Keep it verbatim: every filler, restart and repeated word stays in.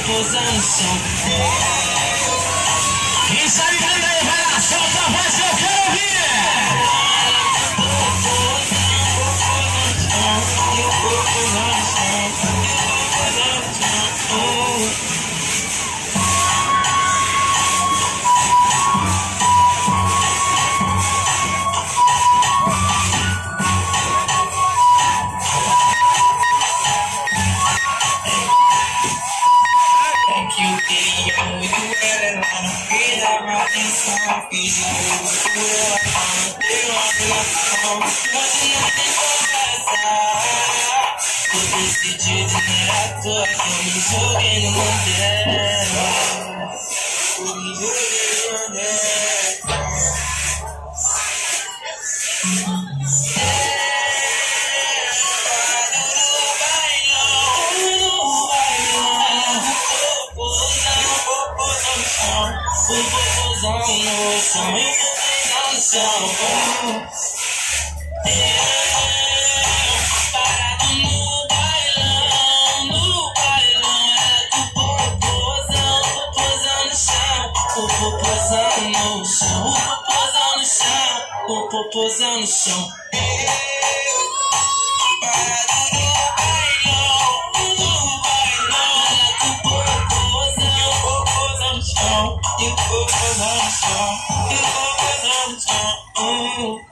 popozão no chão. Quem sabe canta aí, vai lá, solta a voz que eu quero ouvir. E o popozão no chão, popozão no chão. Eu decidi dinheiro à toa, eu me joguei no Mandela. Eu me joguei no Mandela. O popozão no chão, e o popozão no chão. Parado no bailão, no bailão. É do popozão, popozão no chão. O popozão no chão, o popozão no chão. O popozão no chão. Parado no bailão, no bailão. É do popozão, popozão no chão. E o popozão no chão, e o popozão no chão.